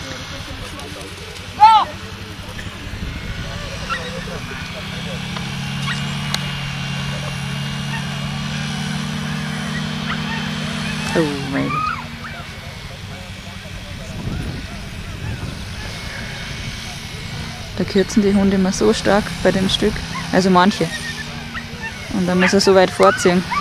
Oh mein Gott. Da kürzen die Hunde immer so stark bei dem Stück. Also manche. Und dann muss er so weit vorziehen.